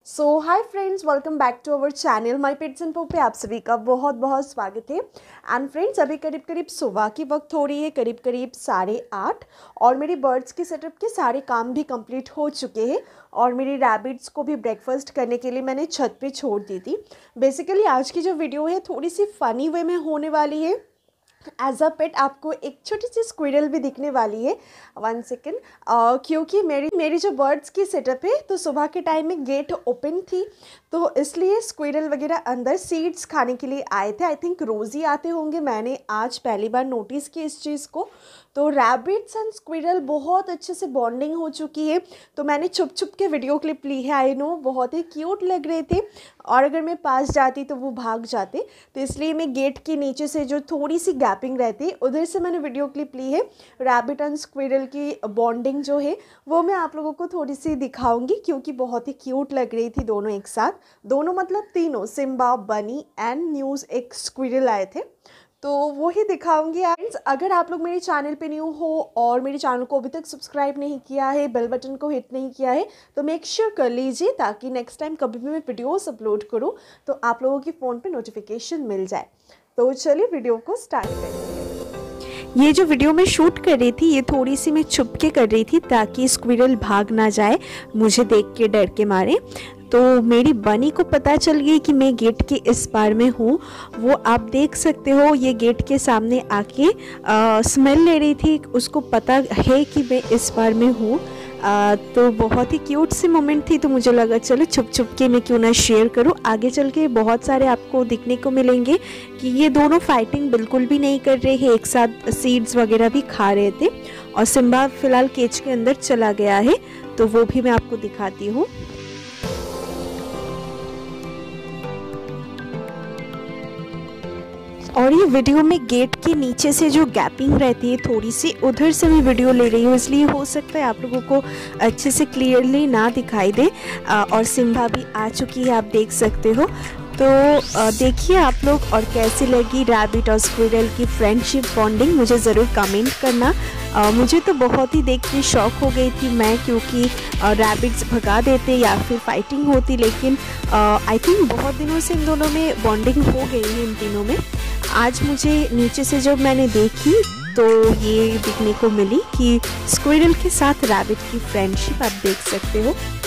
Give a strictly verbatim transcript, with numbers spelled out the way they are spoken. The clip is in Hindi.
So hi friends, welcome back to our channel my pets and paw पे आप सभी का बहुत बहुत स्वागत है। एंड फ्रेंड्स, अभी करीब करीब सुबह की वक्त हो रही है, करीब करीब साढ़े आठ, और मेरी बर्ड्स के सेटअप के सारे काम भी कंप्लीट हो चुके हैं। और मेरी रैबिट्स को भी ब्रेकफास्ट करने के लिए मैंने छत पे छोड़ दी थी। बेसिकली आज की जो वीडियो है थोड़ी सी फ़नी वे में होने वाली है। एज अ पेट आपको एक छोटी सी स्क्विरल भी दिखने वाली है। वन सेकेंड, क्योंकि मेरी मेरी जो बर्ड्स की सेटअप है तो सुबह के टाइम में गेट ओपन थी, तो इसलिए स्क्विरल वगैरह अंदर सीड्स खाने के लिए आए थे। आई थिंक रोज़ ही आते होंगे, मैंने आज पहली बार नोटिस की इस चीज़ को। तो रैबिट्स एंड स्क्विरल बहुत अच्छे से बॉन्डिंग हो चुकी है, तो मैंने छुप छुप के वीडियो क्लिप ली है। आई नो बहुत ही क्यूट लग रहे थे, और अगर मैं पास जाती तो वो भाग जाते, तो इसलिए मैं गेट के नीचे से जो थोड़ी सी गैपिंग रहती है उधर से मैंने वीडियो क्लिप ली है। रैबिट एंड स्क्विरल की बॉन्डिंग जो है वो मैं आप लोगों को थोड़ी सी दिखाऊंगी, क्योंकि बहुत ही क्यूट लग रही थी दोनों एक साथ। दोनों मतलब तीनों, सिम्बा, बनी एंड न्यूज़ एक स्क्विरल आए थे, तो वो ही दिखाऊंगी। फ्रेंड्स, अगर आप लोग मेरे चैनल पे न्यू हो और मेरे चैनल को अभी तक सब्सक्राइब नहीं किया है, बेल बटन को हिट नहीं किया है, तो मेक श्योर कर लीजिए, ताकि नेक्स्ट टाइम कभी भी मैं वीडियोस अपलोड करूं तो आप लोगों के फ़ोन पे नोटिफिकेशन मिल जाए। तो चलिए वीडियो को स्टार्ट करते हैं। ये जो वीडियो मैं शूट कर रही थी ये थोड़ी सी मैं छुप के कर रही थी, ताकि स्क्विरल भाग ना जाए मुझे देख के डर के मारे। तो मेरी बनी को पता चल गई कि मैं गेट के इस पार में हूँ। वो आप देख सकते हो, ये गेट के सामने आके स्मेल ले रही थी, उसको पता है कि मैं इस पार में हूँ। तो बहुत ही क्यूट सी मोमेंट थी, तो मुझे लगा चलो छुप छुप के मैं क्यों ना शेयर करूँ। आगे चल के बहुत सारे आपको दिखने को मिलेंगे कि ये दोनों फाइटिंग बिल्कुल भी नहीं कर रहे हैं, एक साथ सीड्स वगैरह भी खा रहे थे। और सिम्बा फिलहाल केज के अंदर चला गया है, तो वो भी मैं आपको दिखाती हूँ। और ये वीडियो में गेट के नीचे से जो गैपिंग रहती है थोड़ी सी, उधर से मैं वीडियो ले रही हूँ, इसलिए हो सकता है आप लोगों को अच्छे से क्लियरली ना दिखाई दे। और सिम्बा भी आ चुकी है, आप देख सकते हो। तो देखिए आप लोग, और कैसी लगी रैबिट और स्क्विरल की फ्रेंडशिप बॉन्डिंग मुझे ज़रूर कमेंट करना। आ, मुझे तो बहुत ही देख के शौक हो गई थी मैं, क्योंकि रैबिट्स भगा देते या फिर फाइटिंग होती, लेकिन आई थिंक बहुत दिनों से इन दोनों में बॉन्डिंग हो गई है इन तीनों में। आज मुझे नीचे से जब मैंने देखी तो ये दिखने को मिली कि स्क्विरल के साथ रैबिट की फ्रेंडशिप आप देख सकते हो।